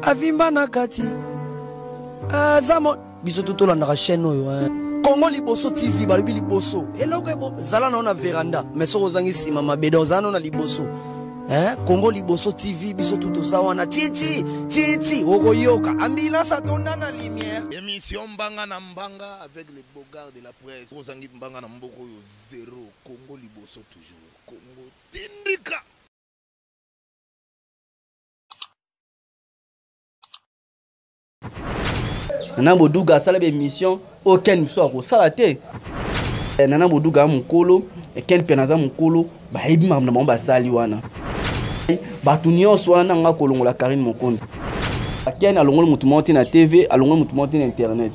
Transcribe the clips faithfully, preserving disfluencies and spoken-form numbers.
avimba na kati azamo biso totolanda ka chaîne oyo Congo Liboso T V balobi liboso eloko ebo zala na veranda mais soko zangi sima mabeda ozana na liboso hein Congo Liboso T V biso tutoza wana titi titi okoyoka ambulance atonda na lumière émission mbanga na mbanga avec les bogards de la presse ozangi mbanga na mboko yo zéro Congo Liboso toujours Congo tindika. Nana Boduga sala be mission aucun soit ko sala te Nana Boduga mukolo et ken penaza mukolo ba yebi mamna ba sali wana batu nyonso wana nga kolongola Karine Mokonzi ken alongolo mutu monte na T V alongolo mutu monte na internet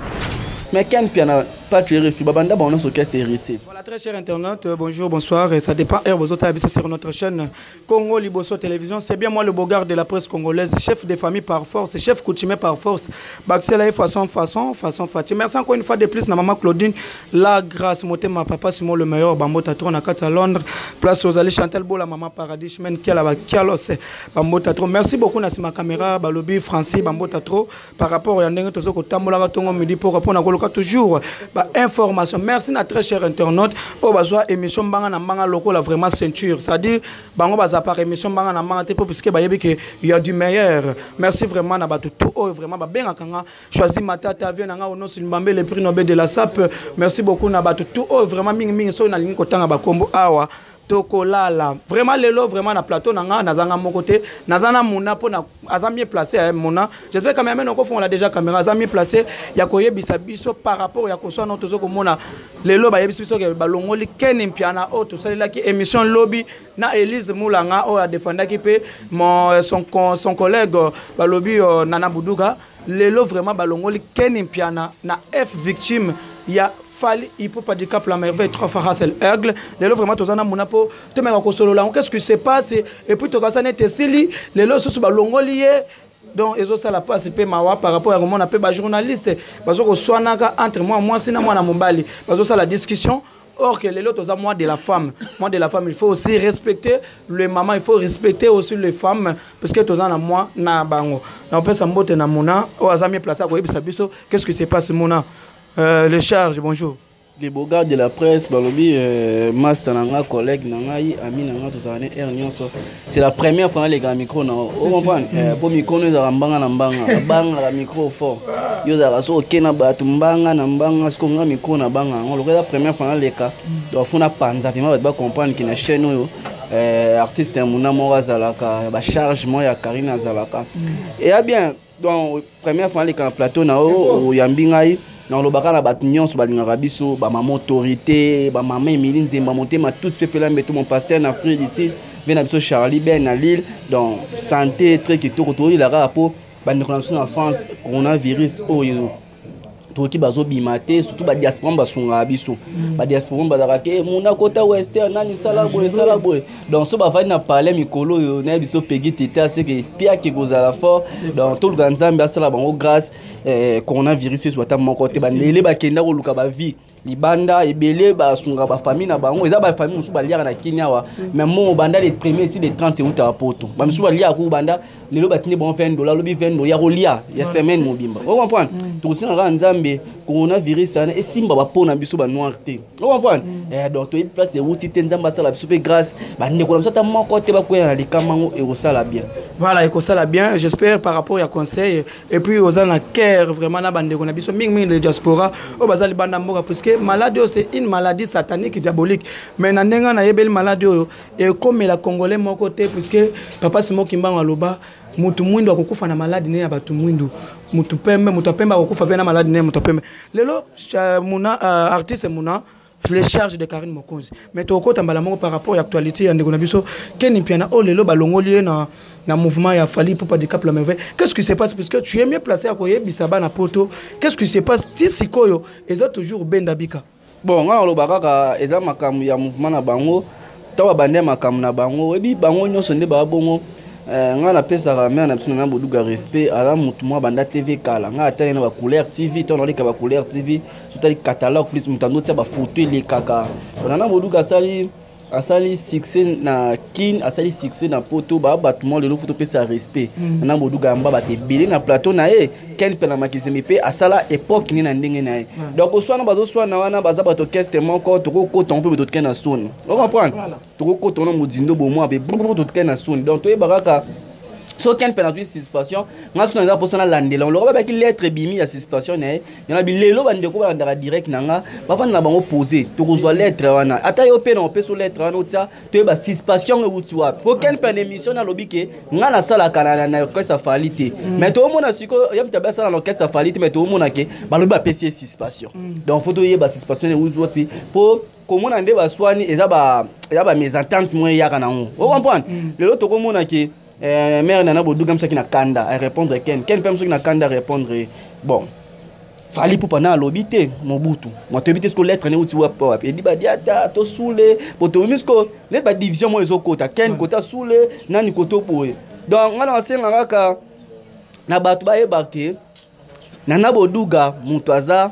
mais ken piana pas tu refi babanda ba on a orchestre héritier. Voilà, très cher internaute, bonjour, bonsoir, ça dépend heure vous autres sur notre chaîne Congo Liboso Télévision. C'est bien moi le bogard de la presse congolaise, chef de famille par force, chef coutumier par force. Baxela façon façon façon façon. Merci encore une fois de plus na maman Claudine, la grâce moté ma papa Simon le meilleur Bambota Tron à quatre à Londres, place aux allées Chantal Bola maman Paradis chemin qui a la Kialos Bambota Tron. Merci beaucoup na ma caméra Balobi Francis Bambota Tron par rapport à ndenge tozo ko tambola tongo midi pour répondre à toujours bah, information. Merci à très cher internaute. Oh bazwa émission banga na banga loko la vraiment ceinture. Ça dit bango baza par émission banga na banga te parce que ba yebi que il y a du meilleur. Merci vraiment na batu tout oh vraiment ba benga kanga choisi matata vient nga ono simbambe le prix Nobel de la S A P. Merci beaucoup na batu tout oh vraiment mingi mingi so na lingi kotanga ba kombo awa. Toko lala vraiment lelo vraiment na plateau nanga nazanga mon côté nazana muna po na azami placé à mona j'espère quand même on fond la déjà caméra azami placé ya koyebisa biso par rapport ya koso na tozo ko mona lelo ba yebisa biso ke balongoli ken mpiana o to salela ki émission lobby na Elise Moulanga o a défendaki pe mon son son collègue balobi Nana Boduga lelo vraiment balongoli ken mpiana na F victime ya Fali, il peut pas dire cap la merveille trois fois Hassel Aigle. Les lots vraiment tous en amuna po. Te mets en solo là. Qu'est-ce qui se passe? Et puis tu as été sili. Les lots sont sur longolier. Donc ils ont ça la passe pe mawa par rapport à comment on appelle ba journaliste. Parce que soit naga entre moi moi sina moi na mombali. Parce que ça la discussion. Or que les lots tous moi de la femme. Moi de la femme il faut aussi respecter le maman. Il faut respecter aussi les femmes parce que tous en a moi na bango. Na on peut s'emboter na mona. Oh azami place à quoi biso. Qu'est-ce qui se passe mona? Euh, les charges, bonjour. Les bogards de la presse, balobi, euh, Mas Nanga, collègue Nangaï, ami Nanga, tout ça, c'est la première fois que les gars micro, vous comprenez? Pour micro, nous avons banga nambanga, banga la micro fort. Nous avons so kena batumbanga nambanga, ce qu'on a micro na banga. On le la première fois les cas, donc on a panza, il va comprendre qu'il y a une chaîne où artiste Mouna Mora Zalaka, ba charge moi ya Karina Zalaka. Et bien, donc première fois les cas plateau na o yambingai. Dans le bac à la bâtiment, sur la rabiso, ma autorité, ma maman Emilie Nzemba monté, ma tous fait là, mais tout mon pasteur en Afrique ici, vient à Charlie Ben à Lille, donc santé très qui tout autour il a rapport, bah nous connaissons en France, coronavirus, oh tout qui bazo bimaté, surtout bah diaspora bah son rabiso, bah diaspora bah d'arraquer, mon akota western, nani salabo, salabo, donc ce bah va n'a parler mikolo, yo n'a biso peggy tete, c'est que pire que goza la fort, donc tout le grand zambie à cela, bon grâce. Coronavirus soit à mon côté les bakenda ko luka ba vie libanda ebele ba sunga ba famille na bango eza ba famille musu ba lia na Kenya wa mais mon banda les premiers ti les trente août à poto ba musu ba lia ko banda lelo batini bon vingt dollars lobi vingt dollars ya ko lia ya semaine mobimba vous comprenez to sina ga nzambe coronavirus ana esimba ba pona biso ba noir te vous comprenez eh donc to place outil te nzamba sala biso pe grâce ba ndeko na msata mon côté ba ko ya likamango e ko sala bien voilà e ko sala bien j'espère par rapport à conseil et puis aux ana vraiment na bande qu'on a biso ming ming de diaspora o bazali banda mboka parce que maladie c'est une maladie satanique diabolique mais na ndenga na yebel maladie et comme la congolais mon côté parce que papa Simon Kimbango aloba mutu mwindo akokufa na maladie ne ya batu mwindo mutu pembe mutu pembe akokufa pe na maladie ne mutu pembe lelo muna artiste muna les charges de Karine Mokonzi mais to ko tambala moko par rapport à l'actualité ya ndeko na biso keni piana o lelo balongoli na na mouvement ya Fali pour pas de cap la merveille. Qu'est-ce qui se passe parce que tu es mieux placé à koye bisaba na poto. Qu'est-ce qui se passe ti sikoyo eza toujours bendabika. Bon nga lo bakaka eza makamu ya mouvement na bango tawa bande makamu na bango ebi bango nyonso nde ba bongo nga na pesa ka mère na biso na Boduga respect ala mutu mwa banda T V kala nga atali na ba couleur T V to na lika ba couleur T V surtout catalogue plus mutando tia ba photo le kaka na Boduga sali asali succès na kin asali succès na poto ba battement le foto pesa respect na boduga amba ba te belé na plateau na e ken pe na makizemi pe asala époque ni na ndenge na e donc soit na bazo soit na wana baza bato keste moko to ko to peu d'autres na son on comprend to ko to na mudindo bo mo be d'autres na son donc to e baraka so ken pe na tu situation ngas ko na posana landela on lo ba ki lettre bimi ya situation na e yana bi lelo bande ko ba ndara direct nanga ba pa na bango poser to ko zo lettre wana ata yo pe na pe so lettre wana tia to ba situation e wuti wa po ken pe na émission na lobike nga na sala kana na ko sa falite mais to mo na siko yam ta ba sala na ko sa falite mais to mo na ke ba lo ba pesi situation donc faut to ye ba situation e wuti wa po comment on débat soigner et ça va ça va mes ententes moi ya kana on comprendre le autre comment on a que mère nana bodu comme ça qui na kanda à répondre ken ken peut qui na kanda répondre bon fali pour pendant l'obité mobutu moi te bité ce que lettre ne uti wa pa et dit ba diata to soule pour to misko let ba division moi ezo kota ken kota soule nani koto boye donc ngana senga ka na batu ba ebake nana boduga mutu aza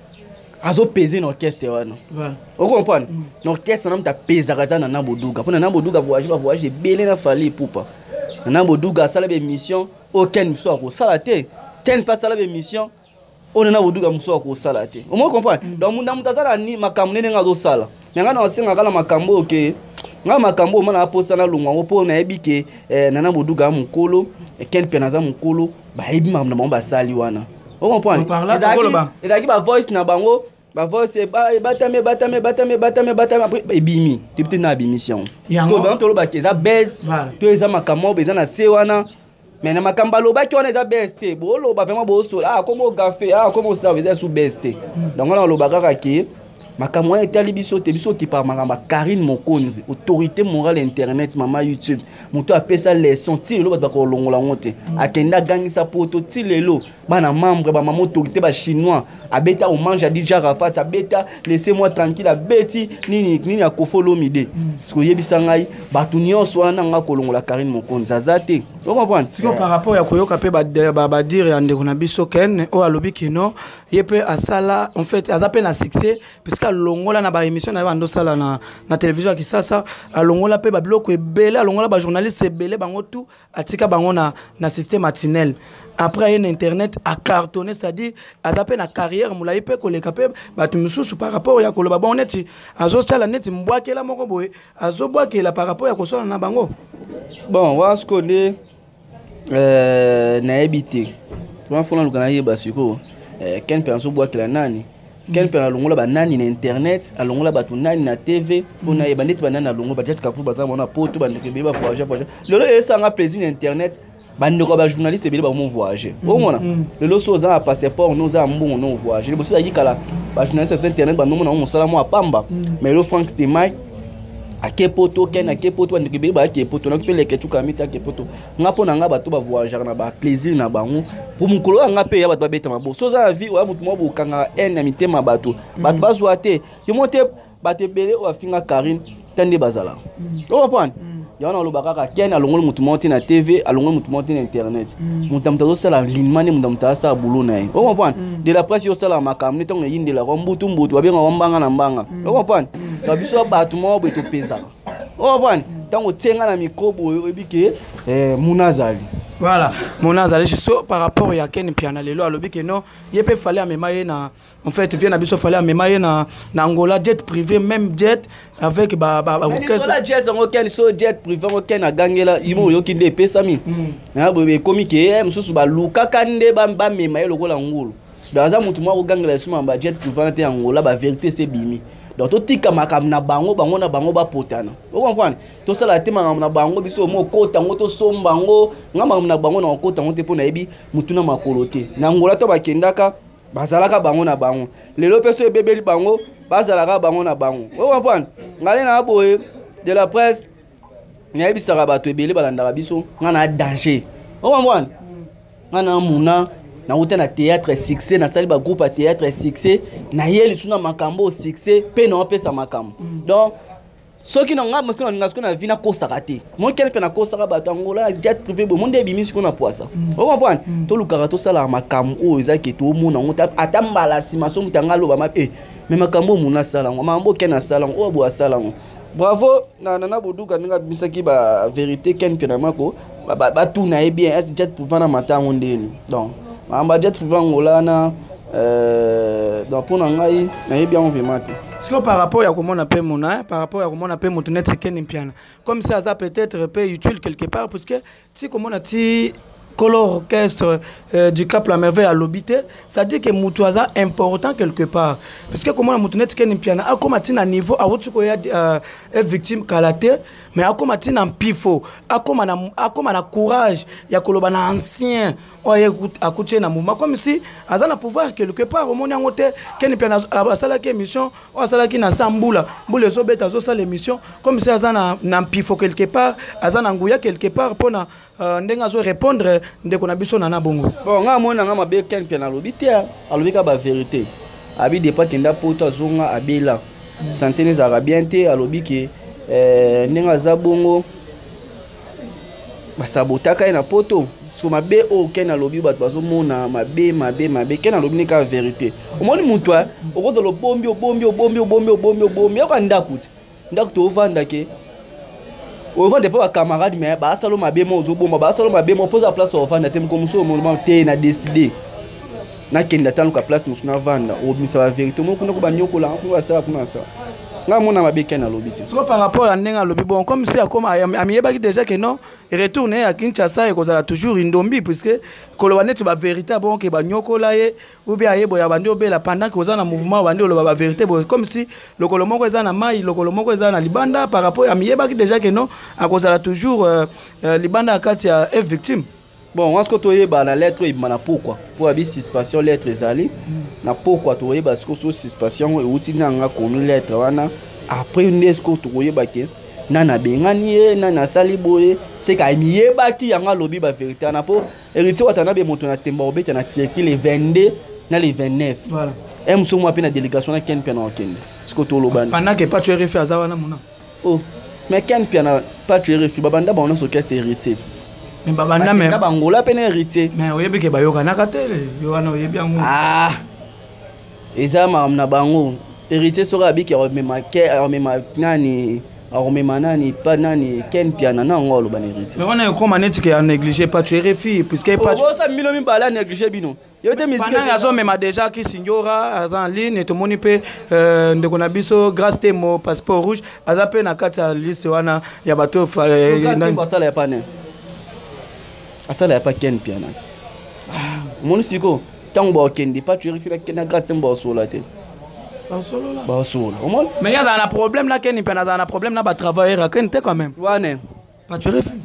azo peser dans l'orchestre wana voilà on comprend l'orchestre n'a pas peser à nana boduga pour nana boduga voyager ba voyager belé na fali poupa nana boduga sala be mission aucun soit ko sala te ken pas sala be mission on nana boduga muso ko sala te on comprend donc munda mutazala ni makambo nene ngazo sala nga na osenga kala makambo ke nga makambo mana aposa na lungwa po na ebike nana boduga mukolo ken penaza mukolo ba ebi mamna mamba sali wana on comprend et daki ba voice na bango ba voice ba batame batame batame batame batame après ebimi depuis na bimission parce que ba to lo ba ke za base to eza makambo beza na se wana mais na makamba lo ba ki wana eza best bo lo ba vraiment bo so ah comment gafe ah comment ça veut dire sous best donc on lo ba kaka ki makambo wana etali biso te biso ki par makamba Karine Mokonzi autorité morale internet mama YouTube moto apesa leçon ti lo ba ko longola ngote akenda gangisa poto ti lelo bana membre ba mama autorité ba chinois abeta o mange Adija Rafat abeta laissez-moi tranquille abeti nini nini akofolo mide siko yebisa ngai batu nyonso wana nga ko longola Karine Mokonzi azate on comprend siko par rapport ya koyoka pe ba ba dire ya ndeko na biso ken o alobi kino yepe asala en fait azape na succès parce que longola na ba émission na bando sala na na télévision ki sasa alongola pe ba biloko ebele alongola ba journaliste ebele bango tout atika bango na na système matinel après une internet a cartonné c'est-à-dire azape na carrière moulaye pe ko le kapé ba tumususu par rapport ya koloba ba oneti azo sala neti mbwakela moko boye azo bwakela par rapport ya ko sala na bango bon wa skone euh na habité on fona lukana yeba siko euh ken pe azo bwakela nani ken pe alongola ba nani na internet alongola ba nani na T V fona yeba neti ba nani alongola ba jet kafu ba za mona poto ba ndeke ba voyager voyager lelo esa nga plaisir na internet bandeko ba journaliste ebele ba mo voyager o mona lelo so za passeport no za mbongo no voyager bo so ya kala ba journaliste sur internet ba no mona mo sala mo apamba mais le Frank Stemai akepoto ken akepoto bandeko ebele ba akepoto na pele ketu kamita akepoto nga pona nga bato ba voyager na ba plaisir na bango pour mukolo nga pe ya bato ba beta mabo so za vie wa mutu mo bo kanga en na mitema bato bato bazwa te yo monte bato ebele o afinga Karine tande bazala o comprendre yana lo bakaka ken alongolo mutu monte na T V alongolo mutu monte na internet mutu mutazo sala limane mutu mutazo sala boulot na ye o comprendre de la presse yo sala makamne tongo yinde la mbutu mbutu babenga wambanga na mbanga o comprendre ba biso bato mo bo to pesa o comprendre tango tsenga na micro ebike eh munazali voilà munazali so par rapport ya ken piana lelo alobi que non yepe fallait amemaye na en fait vient na biso fallait amemaye na na Angola jet privé même jet avec ba ba orchestre la jet ngo ken so jet privé ngo ken agangela imo yo kinde pesa mi na bo be komike msusu ba luka kande ba ba memaye lokola ngulu daza mutu mwa ogangela suma ba jet privé na te Angola ba vérité c'est bimi donc to tika makam na bango bango na bango ba potana o comprendre to sala te makam na bango biso mo kota ngo to somba ngo ngama na bango na kota ngo te pona ebi mutuna makolote na Angola to bakendaka bazalaka bango na bango lelo peso ebebeli bango bazalaka bango na bango o comprendre ngale na boye de la presse na ebisaka bato ebele balandaka biso ngana danger o comprendre ngana muna na uta na théâtre succès na sali ba groupe à théâtre succès na yeli suna makambo succès pe na pesa makambo donc soki na nga mosiko na ngasko na vina ko sakate mon quelqu'un na ko saka bato Angola jet privé bo monde bimi siko na poisa o comprendre to lukaka to sala makambo o ezaki to mona ngota atambala sima so mutanga lo ba ma eh mais makambo muna sala ngo mambo ke na sala ngo bo sala ngo bravo na nana boduka ninga bisaki ba vérité ken pena mako ba ba tout na bien est jet pour vendre matin ondeli donc ba jet pour vendre ngolana euh donc pour ngai na bien on vimate est-ce que par rapport à comment on appelle mon par rapport à comment on appelle mon net ken piano comme ça ça peut-être peut utile quelque part parce que si comment on a dit color orchestre euh, du Cap La Merveille à l'obité, ça dit que Moutouaza est important quelque part. Parce que comment la Moutounet qui est piano, à comment tu as un niveau, à où tu es victime kalaté, mais à comment tu as un pifo, à comment tu as courage, il y a un ancien, à côté d'un mouvement, comme si, à ça pouvoir quelque part, au monde où tu es piano, à ça la émission, à ça la qui n'a pas boule, boule les obètes, à ça l'émission, comme si à ça un pifo quelque part, à ça un gouya quelque part, pour ndenga zo répondre ndeko na biso na na bongo bon nga mona nga mabe ken pia na lobi te alobi ka ba vérité abi de pas kenda poto azonga abela santé za bien te alobi ke euh ndenga za bongo ba sabotaka na poto so mabe o ken alobi ba bazo mona mabe mabe mabe ken alobi ne ka vérité o moni mutu a o ko do bombi o bombi o bombi o bombi o bombi o bombi o ka ndakuti ndakuti to vanda ke on va pas camarade mais ba salo mabe mo zo bomba ba salo mabe mo pose la place au vanda tem comme ça mo te na décider na kenda tanu ka place mo na vanda o misa la vérité mo kuna ko ba nyoko la ko ça kuna ça nga mona mabe ken na lobité so par rapport à ndenga lobi bon comme si comme amieba qui déjà que non retourner à Kinshasa et kozala toujours indombi puisque koloba net ba vérité bon que ba nyoko la ye ou bien ayebo ya bandi obela pendant que ozana mouvement bandi lo ba vérité comme si le kolomoko ezana mai le kolomoko ezana libanda par rapport à amieba qui déjà que non à kozala toujours euh, euh, libanda kati ya est victime. Bon, on se côtoie bah la lettre il m'a pourquoi pour abi suspicion lettre ezali na pourquoi toye parce que so suspicion et outil na nga kono lettre wana après une esco toye ba ke na na bengani na na sali boye c'est ka miyeba ki yanga lobi ba vérité na po héritier watana be moto na temba obeta na tireki les vingt-deux na les vingt-neuf voilà et mso mo apena délégation na ken pena okende ce que to lobana pendant que pas tu refi azawana mona oh mais ken pena pas tu refi babanda ba on so orchestre héritier mais babanda mais ka bangola pena héritier mais oyebi ke bayoka na katele yo wana oyebi yango ah ezama na bango héritier sera bi ki remema ke remema nani remema nani pas nani ken piana na ngolo ba héritier mais on est comme maneti que a négligé pas tu refi puisque pas oh ça milo mi bala négliger bino yo te musique pendant azo mema déjà ki signora azan ligne to moni pe ndeko na biso grâce temo passeport rouge azape na kati ya liste wana ya bato nani basala ya pane asala ya pa ken piana ah mon siko tango ba okende pas tu refi la ken na grâce tembo sola te ba solo là ba solo au moins mais il y a un problème là ken piana a un problème là ba travailler ken te quand même wane pas tu refi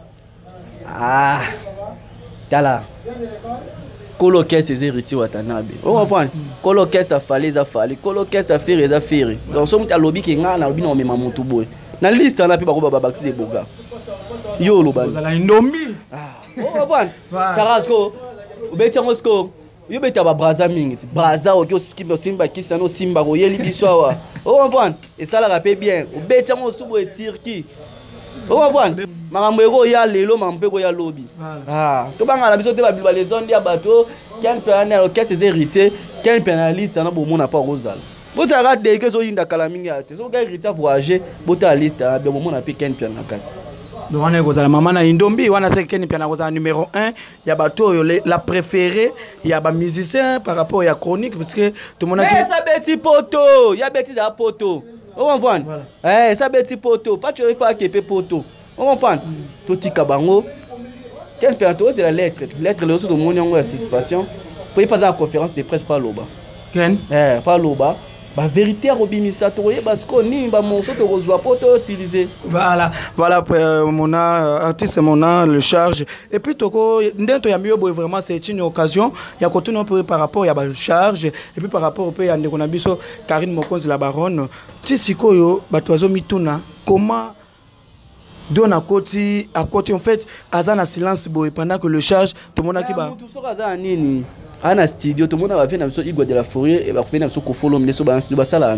ah tala kolo kesse les héritiers watanabe on comprend kolo kesse a fallu za fallu kolo kesse a faire za faire donc so muta lobby ki nga na lobby na mema mutu boy na liste na pe ba ko ba baxi de boga yo lo ban la indombi ah on comprend Carrasco ubeti ngosko yo beta ba braza mingi braza o kyo skimba simba kisa no simba ko yeli biswa on comprend et ça la rappelle bien ubeti ngosu bo etirki on comprend makambo eko ya lelo mampe ko ya lobby ah to banga la biso te ba bilba les zones ya bato ken pena orchestre des héritiers ken pénaliste na bo mona pas rozal bota ga de ke zo yinda kala mingi ate so ga héritier voyager bota liste a be mona pe ken pena kati donc on est kozala maman na indombi wana c'est ken pena kozala numéro un ya bato la préférée ya ba musicien par rapport ya chronique parce que tout le monde a dit ça beti poto ya beti za poto on comprend eh ça beti poto pas tu faire que pe poto on comprend tout tika bango ken pena to c'est la lettre lettre le sous de mon yango participation pour y faire la conférence de presse par loba ken eh par loba ba vérité robimisa toye parce que ni ba monso to reçoit poto utiliser voilà voilà euh, mon artiste mon le charge et puis toko ndento ya mieux vraiment c'est une occasion ya continuer peu par rapport ya ba charge et puis par rapport au pays ndeko na biso Karine Mokonzi la baronne tisikoyo batwazo mituna comment donne à côté à côté en fait azana silence boy pendant que le charge tout le monde a qui ba tout ça azana nini ana studio tout le monde va venir dans Igwa de la Forêt et va venir dans Kofolo mais so ba studio basala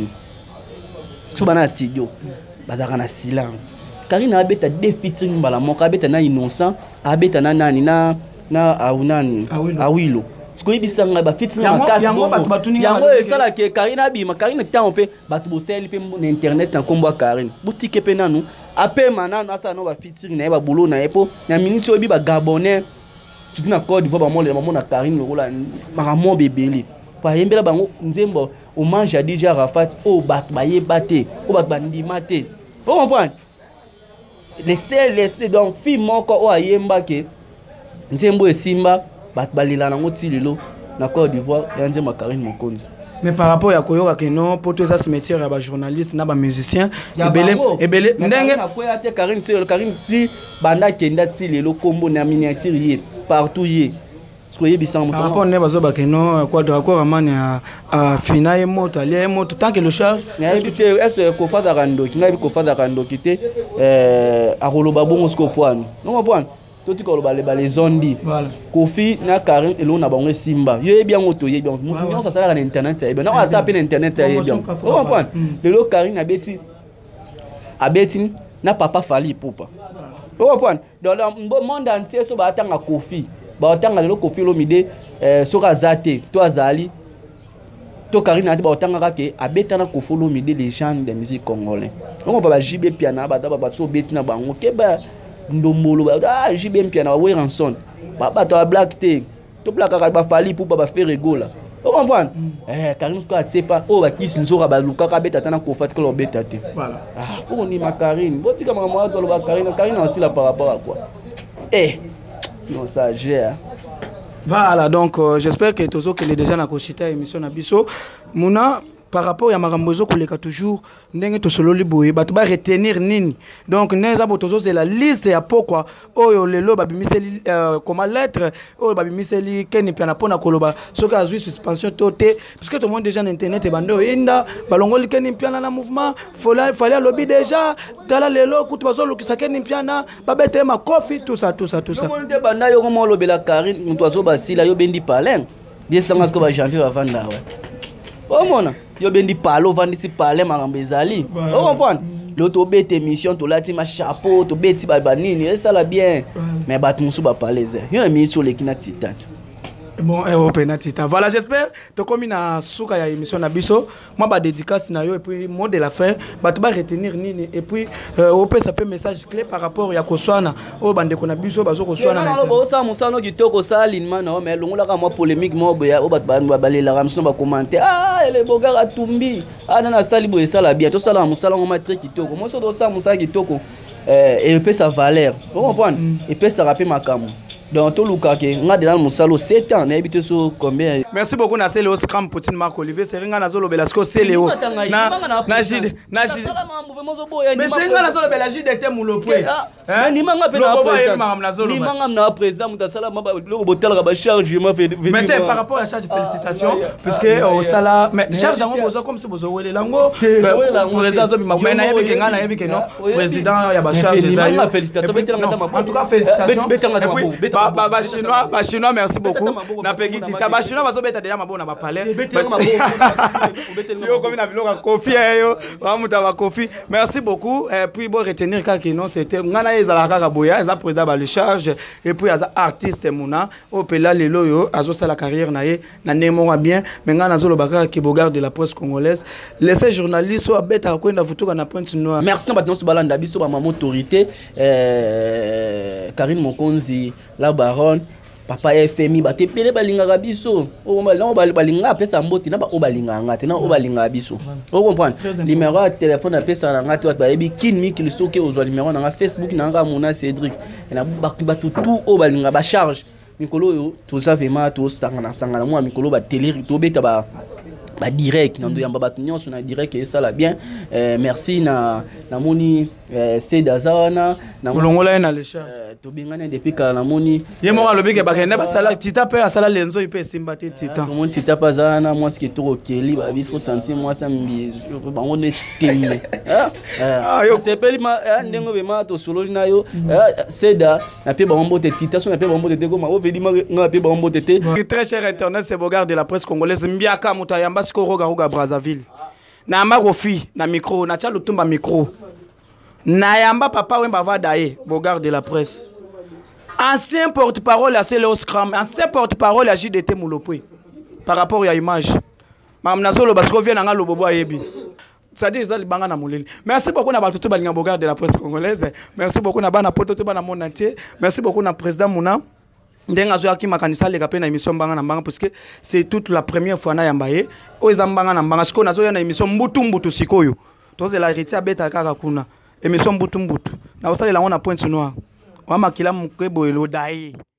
so bana studio bazaka na silence Karine abeta deux featuring bala moka abeta na innocent abeta na nani na na aunani awilo sikoyi bisanga ba fitna Yango- makasi yango bongo. bato batuninga Yango balobi esala ke Karine abima Karine tant pe bato boseli pe na internet na kombo Karine boutique pe nanu apema nanu asa no ba featuring na ye ba boulot na ye po na minute obi ba gabonais surtout na Côte d'Ivoire ba mole maman na Karine lokola makambo bebeli pa yembela bango nzembo hommage à D J Arafat o bato ba yebate o bato bandima te vous comprenez laissez laissez donc film moko o ayemba ke nzembo esimba bato balila nango ti lelo na Côte d'Ivoire ya nzembo Karine Mokonzi. Mais par rapport à Koyoka Keno, pour tous ces métiers, il y a des journalistes, il y a des musiciens. Ya Ebele, bango. ebele, Na ndenge. Karine akwea te Karine ti Karine ti banda kenda ti lelo kombo na miniature ye partout ye. Soyez bisang Par rapport à Nebazoba Keno, quoi de raccord à Mani à Fina et Moto, à Lia et Moto, tant que le charge. Est-ce que Kofa Darando, qui n'a pas Kofa Darando qui était à Roloba Bongo Poan. Non, point. Tout ce qu'on a les zondi. Voilà. Kofi na Karine et l'on a bon Simba. Yo est bien auto, yo est bien. Nous ça sert à internet, ça est bien. Non, ça s'appelle internet, ça est bien. Non, point. Le lo Karine a bêti. A bêti n'a papa fali popa. Non, point. Dans le monde entier, so ba attendre Kofi. Ba attendre le Kofi lo mide sera zaté. Toi Zali. To Karine a dit ba otanga ke abetana ko follow me des légendes de musique congolais. On ba J B piano ba ba so betina bango ke ba ndombolo ba ah J B piano we ranson. Ba ba to black te. To black ka ba fali pour ba faire rigola. On comprend? Eh Karine ko atsepa o ba kisi nzora ba luka ka beta tana ko fat ko lo beta te. Voilà. Ah faut on ma Karine. Botika mama wa to lo ba Karine Karine aussi là par rapport à quoi? Eh non ça gère. Voilà, donc euh, j'espère que tous que les déjà na koshita émission na biso muna par rapport à marambozo koleka toujours ndenge to solo liboye bato ba retenir nini donc neza botozo c'est la liste ya pourquoi oyo lelo babimiseli comment lettre oyo babimiseli keni piana pona koloba soka azui suspension toté parce que tout le monde déjà na internet bando inda balongoli keni piana na mouvement fallait fallait lobby déjà tala lelo kutu bazolo kisakeni piana babete ma coffee tout ça tout ça tout ça Tout le monde banda yo komo lobela Karine mutu azo basila yo bendi palen bien sanga sko ba janvier va vanda ouais. Oh mona yo bendi palo vandi si palen makambo ezali. Oh comprendre. Le to bete émission to lati ma chapeau to beti ba banini et ça la bien. Mais bat musu ba palese. Yo na mi sur les kina titante. Bon, Européen Tita. Voilà, j'espère. Tu comme na souka ya émission na biso, moi ba dédicace na yo et puis mot de la fin, ba tu ba retenir nini et puis euh Européen ça peut message clé par rapport ya koswana. O bande ko na biso bazo koswana na. Non, bo sa musano kitoko sa alignement na mais longola ka moi polémique mo boya o bat ba balela ramso ba commenter. Ah, ele boga atumbi. Ah na sali bo sala bien. To sala musala mo matre kitoko. Mo so do sa musala kitoko. Euh et peut sa valeur. Vous comprenez? Et peut ça rappeler makamo. Donc tout le cas que on a déjà musalo sept ans, on a habité sur combien? Merci beaucoup na Céléo Scram Poutine Marc Olivier, c'est ringa na zolo belasco Céléo. Na na jide, na jide. Mais c'est ringa na zolo belagi de temulo pwe. Mais ni manga pe na président. Ni manga na président mutasala maba lo botel ka ba charge ma fait. Mais par rapport à charge félicitations puisque au sala mais charge ngo bozo comme si bozo wele lango président zo bima mais na yebi ke ngana yebi ke non président ya ba charge za yo. Félicitations betela ngata mabo. En tout cas félicitations. Betela ngata mabo. Ba ba chinois, ba chinois merci beaucoup. Na pegiti ta ba chinois bazo beta déjà mabo na ba palais. Yo comme na biloka Kofi yo, ba muta ba Kofi. Merci beaucoup et puis bon retenir ka que non c'était ngana ezala ka boya, eza président ba le charge et puis eza artiste muna au pela lelo yo azo sala carrière na ye na nemo bien mais ngana zo lo baka ki bogarde de la presse congolaise. Laissez journaliste so beta ko nda futuka na Pointe Noire. Merci na batno so balanda biso ba mama autorité euh Karine Mokonzi la baronne papa F M I bate pele balinga biso o malon balinga pesa mboti na ba o balinga ngate na o balinga biso o comprendre numéro de téléphone na pesa na ngate ba yebi kin mi ki soke ozwa numéro na Facebook na nga mona Cédric na ba tout tout o balinga ba charge mikolo yo to ça vraiment to sanga na sanga na moi mikolo ba télé to beta ba ba direct nando yamba batu nyonso na direct et ça la bien euh, merci na na moni euh, c'est dazana na molongola na le chat euh, to bingana depuis kala na moni ye mo alobi ke bakenda basala tita pe asala lenzo ipe simba te tita to moni tita pazana moi ce qui to keli ba bi faut sentir moi ça mbizi bango ne tembe ah yo c'est peli ma ndengo be ma to solo na yo seda na pe ba mbote tita so na pe ba mbote te ko ma o vedi ma na pe ba mbote te très cher internet c'est Bogarde de la presse congolaise mbiaka mutayamba Roga Roga Brazzaville na marofi na micro na tcha lutumba micro na yamba papa wemba va daye Bogarde de la presse ancien porte-parole à Céléo Scram, ancien porte-parole à J D T Moulopoué, par rapport à l'image. Mme Nazolo, parce qu'on vient dans le bobo à Ebi. C'est-à-dire que c'est un peu. Merci beaucoup à tout le monde de la presse congolaise. Merci beaucoup à tout le monde entier. Merci beaucoup au président Mouna. Ndenga zoaki makanisa le kapena émission banga na banga parce que c'est toute la première fois na yambaye o ezambanga na banga siko nazo ya na émission mbutu mbutu sikoyo toze la héritier beta kaka kuna émission mbutu mbutu na osala la on a point noir wa makila mukebo elodai